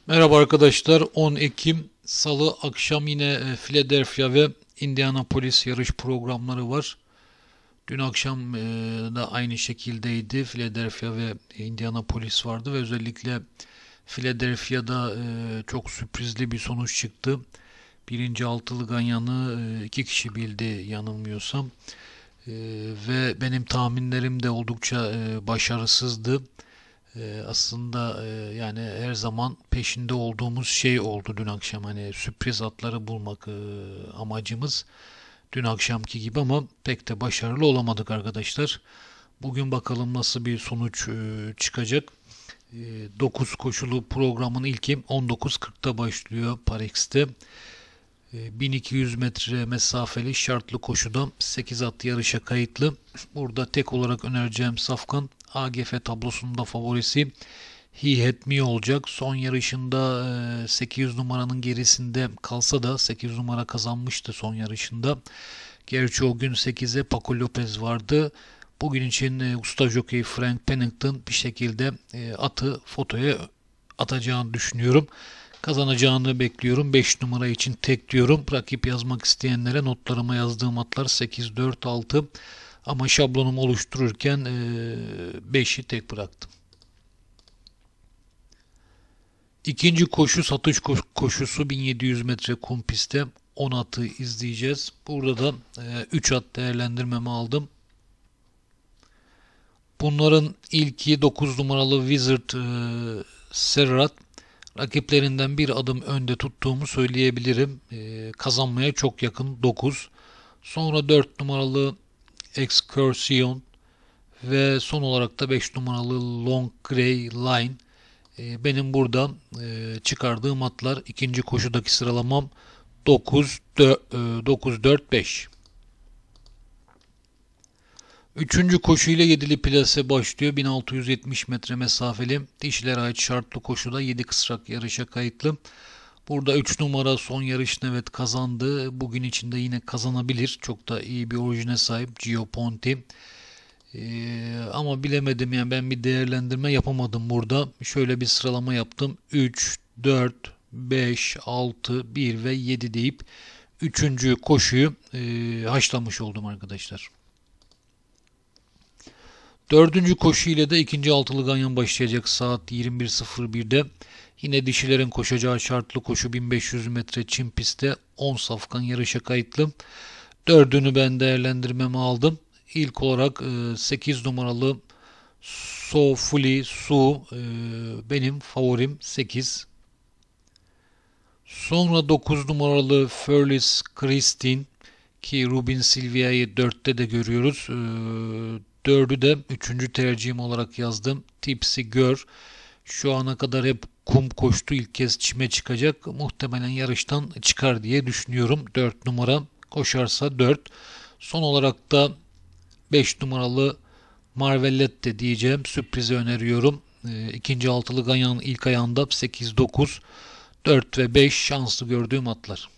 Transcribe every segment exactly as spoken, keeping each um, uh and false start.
Merhaba arkadaşlar. on Ekim Salı akşam yine e, Philadelphia ve Indianapolis yarış programları var. Dün akşam e, da aynı şekildeydi. Philadelphia ve Indianapolis vardı ve özellikle Philadelphia'da e, çok sürprizli bir sonuç çıktı. Birinci altılı ganyanı e, iki kişi bildi yanılmıyorsam. E, ve benim tahminlerim de oldukça e, başarısızdı. Ee, aslında e, yani her zaman peşinde olduğumuz şey oldu dün akşam. Hani sürpriz atları bulmak e, amacımız dün akşamki gibi ama pek de başarılı olamadık arkadaşlar. Bugün bakalım nasıl bir sonuç e, çıkacak. E, dokuz koşulu programın ilki on dokuz kırkta başlıyor Parex'te. E, bin iki yüz metre mesafeli şartlı koşuda sekiz at yarışa kayıtlı. Burada tek olarak önereceğim safkan A G F tablosunda favorisi He Had Me olacak. Son yarışında e, sekiz yüz numaranın gerisinde kalsa da sekiz numara kazanmıştı son yarışında. Gerçi o gün sekize Paco Lopez vardı. Bugün için e, usta jockey Frank Pennington bir şekilde e, atı fotoya atacağını düşünüyorum. Kazanacağını bekliyorum. beş numara için tek diyorum. Rakip yazmak isteyenlere notlarıma yazdığım atlar sekiz, dört, altı. Ama şablonumu oluştururken beşi tek bıraktım. İkinci koşu satış koşusu bin yedi yüz metre kum pistte on atı izleyeceğiz. Burada da üç at değerlendirmemi aldım. Bunların ilki dokuz numaralı Wizard Serrat. Rakiplerinden bir adım önde tuttuğumu söyleyebilirim. Kazanmaya çok yakın dokuz. Sonra dört numaralı Excursion ve son olarak da beş numaralı Long Grey Line. Benim burada çıkardığım atlar ikinci koşudaki sıralamam dokuz, dört, beş. Üçüncü koşu ile yedili plase başlıyor. bin altı yüz yetmiş metre mesafeli. Dişilere ait şartlı koşuda yedi kısrak yarışa kayıtlı. Burada üç numara son yarışını evet kazandı. Bugün içinde yine kazanabilir. Çok da iyi bir orijine sahip Gio Ponti. Ee, ama bilemedim yani ben bir değerlendirme yapamadım burada. Şöyle bir sıralama yaptım. üç, dört, beş, altı, bir ve yedi deyip üçüncü koşuyu e, haşlamış oldum arkadaşlar. Dördüncü koşu ile de ikinci altılı ganyan başlayacak saat yirmi bir sıfır birde. Yine dişilerin koşacağı şartlı koşu bin beş yüz metre çim pistte on safkan yarışa kayıtlı. Dördünü ben değerlendirmeme aldım. İlk olarak sekiz numaralı So Fully Su benim favorim sekiz. Sonra dokuz numaralı Furlis Christine ki Rubin Silvia'yı dörtte de görüyoruz. dördü de üçüncü tercihim olarak yazdım. Tipsy Gör. Şu ana kadar hep kum koştu. İlk kez çime çıkacak. Muhtemelen yarıştan çıkar diye düşünüyorum. dört numara koşarsa dört. Son olarak da beş numaralı Marvellette diyeceğim. Sürprizi öneriyorum. E, ikinci altılı ganyanın ilk ayağında sekiz, dokuz, dört ve beş şanslı gördüğüm atlar.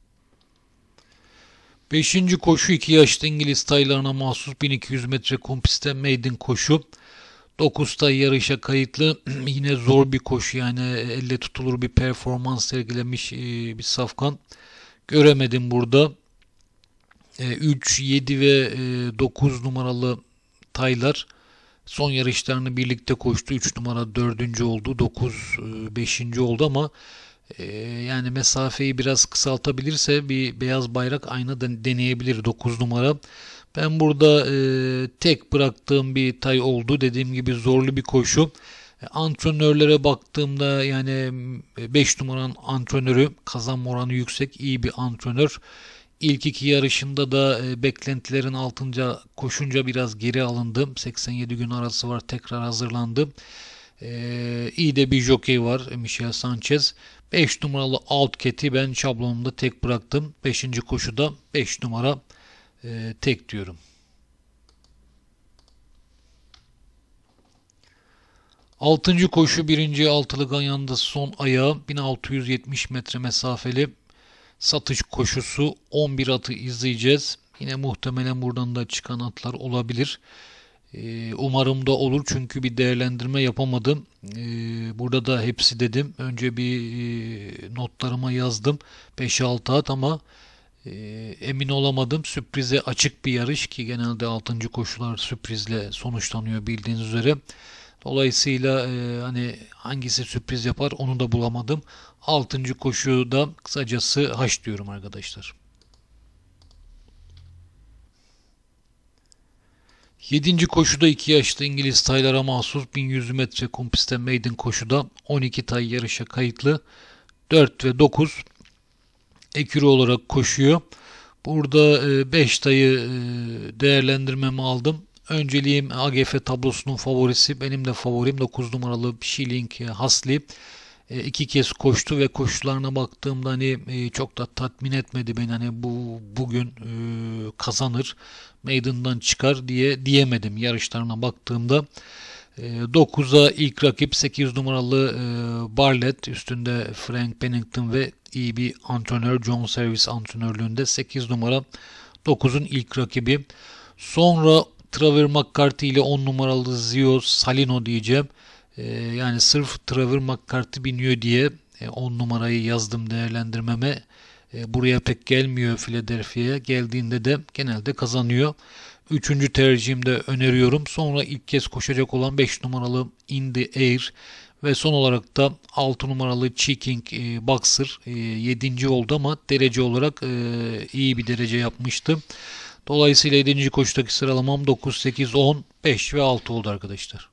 Beşinci koşu iki yaşlı İngiliz taylarına mahsus bin iki yüz metre kum pistte maiden koşu. dokuz tay yarışa kayıtlı. Yine zor bir koşu yani elle tutulur bir performans sergilemiş bir safkan. Göremedim burada. üç, yedi ve dokuz numaralı taylar son yarışlarını birlikte koştu. üç numara dördüncü oldu. dokuz beşinci oldu ama yani mesafeyi biraz kısaltabilirse bir beyaz bayrak ayna deneyebilir dokuz numara. Ben burada e, tek bıraktığım bir tay oldu. Dediğim gibi zorlu bir koşu. Antrenörlere baktığımda yani beş numaranın antrenörü kazanma oranı yüksek. İyi bir antrenör. İlk iki yarışında da e, beklentilerin altınca koşunca biraz geri alındı. seksen yedi gün arası var. Tekrar hazırlandı. E, iyi de bir jockey var. Michel Sanchez. beş numaralı Outcat'i ben şablonumda tek bıraktım. beşinci koşuda beş numara e, tek diyorum. Altıncı koşu birinci altılı ganyanda son ayağı bin altı yüz yetmiş metre mesafeli satış koşusu on bir atı izleyeceğiz. Yine muhtemelen buradan da çıkan atlar olabilir. E, umarım da olur çünkü bir değerlendirme yapamadım. E, burada da hepsi dedim. Önce bir e, notlarıma yazdım. beş altı at ama e, emin olamadım. Sürprize açık bir yarış ki genelde altıncı koşular sürprizle sonuçlanıyor bildiğiniz üzere. Dolayısıyla e, hani hangisi sürpriz yapar onu da bulamadım. altıncı koşuda kısacası haş diyorum arkadaşlar. yedinci koşuda iki yaşlı İngiliz taylara mahsus bin yüz metre kum pistte maiden koşuda on iki tay yarışa kayıtlı. dört ve dokuz ekürü olarak koşuyor. Burada beş tayı e, değerlendirmemi aldım. Önceliğim A G F tablosunun favorisi. Benim de favorim dokuz numaralı Shilling Hasli. E, iki kez koştu ve koşularına baktığımda hani e, çok da tatmin etmedi beni. Hani bu bugün e, kazanır, meydandan çıkar diye diyemedim yarışlarına baktığımda. E, dokuza ilk rakip sekiz numaralı e, Barlett, üstünde Frank Pennington ve iyi bir antrenör, John Service antrenörlüğünde sekiz numara dokuzun ilk rakibi. Sonra Trevor McCarthy ile on numaralı Zio Salino diyeceğim. Ee, yani sırf Trevor McCarthy biniyor diye e, on numarayı yazdım değerlendirmeme. E, buraya pek gelmiyor Philadelphia'ya. Geldiğinde de genelde kazanıyor. Üçüncü tercihimde öneriyorum. Sonra ilk kez koşacak olan beş numaralı In The Air ve son olarak da altı numaralı Cheeking e, Boxer e, yedinci oldu ama derece olarak e, iyi bir derece yapmıştı. Dolayısıyla yedinci koşudaki sıralamam dokuz, sekiz, on, beş ve altı oldu arkadaşlar.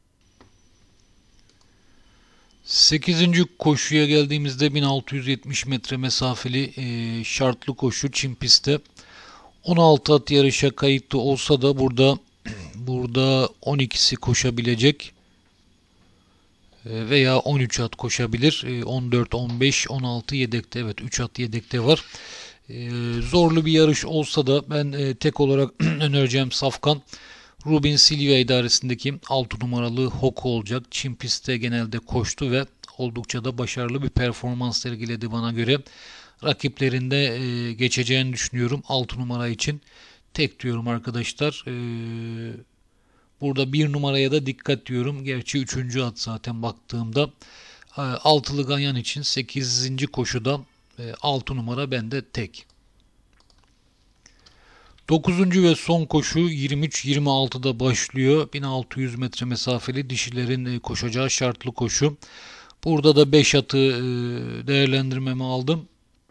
sekizinci koşuya geldiğimizde bin altı yüz yetmiş metre mesafeli e, şartlı koşu Çim pistte. on altı at yarışa kayıtlı olsa da burada burada on ikisi koşabilecek e, veya on üç at koşabilir. E, on dört, on beş, on altı yedekte. Evet, üç at yedekte var. E, zorlu bir yarış olsa da ben e, tek olarak önereceğim safkan Rubin Silva idaresindeki altı numaralı Hoko olacak. Çim pistte genelde koştu ve oldukça da başarılı bir performans sergiledi bana göre. Rakiplerinde e, geçeceğini düşünüyorum altı numara için. Tek diyorum arkadaşlar. E, burada bir numaraya da dikkat diyorum. Gerçi üçüncü at zaten baktığımda. E, altılı ganyan için sekizinci koşuda e, altı numara bende tek. dokuzuncu ve son koşu yirmi üç yirmi altıda başlıyor. bin altı yüz metre mesafeli dişilerin koşacağı şartlı koşu. Burada da beş atı değerlendirmemi aldım.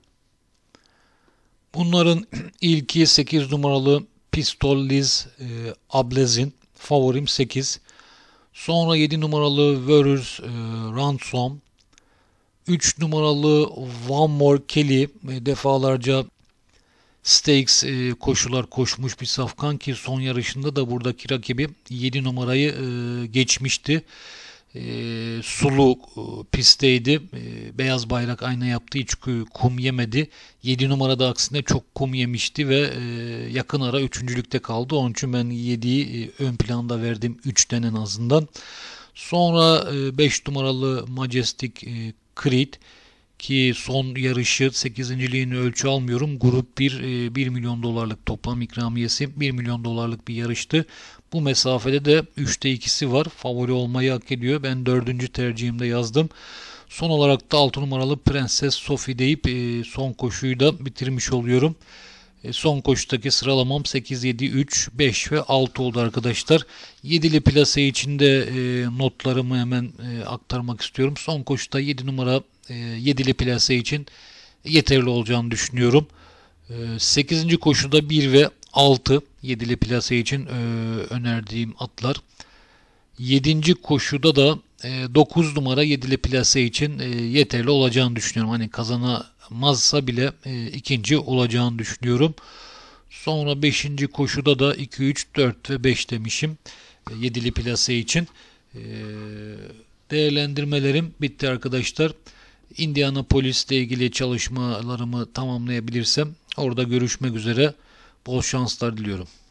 Bunların ilki sekiz numaralı Pistol Liz Ablezin. Favorim sekiz. Sonra yedi numaralı Warriors Ransom. üç numaralı One More Kelly. Defalarca Stakes e, koşular koşmuş bir safkan ki son yarışında da buradaki rakibi yedi numarayı e, geçmişti. E, sulu e, pistteydi. E, beyaz bayrak ayna yaptı. Hiç kum yemedi. yedi numarada aksine çok kum yemişti ve e, yakın ara üçüncülükte kaldı. Onun için ben yediyi e, ön planda verdim. üçten en azından. Sonra e, beş numaralı Majestic e, Creed ki son yarışı sekizinciliğini ölçü almıyorum. Grup bir, bir milyon dolarlık toplam ikramiyesi bir milyon dolarlık bir yarıştı. Bu mesafede de üçte ikisi var. Favori olmayı hak ediyor. Ben dördüncü tercihimde yazdım. Son olarak da altı numaralı Prenses Sophie deyip son koşuyu da bitirmiş oluyorum. Son koşudaki sıralamam sekiz, yedi, üç, beş ve altı oldu arkadaşlar. yedili plase içinde notlarımı hemen aktarmak istiyorum. Son koşuda yedi numara yedili plase için yeterli olacağını düşünüyorum. sekizinci koşuda bir ve altı yedili plase için önerdiğim atlar. yedinci koşuda da dokuz numara yedili plase için yeterli olacağını düşünüyorum. Hani kazanamazsa bile ikinci olacağını düşünüyorum. Sonra beşinci koşuda da iki, üç, dört ve beş demişim yedili plase için. Değerlendirmelerim bitti arkadaşlar. Indianapolis ile ilgili çalışmalarımı tamamlayabilirsem orada görüşmek üzere. Bol şanslar diliyorum.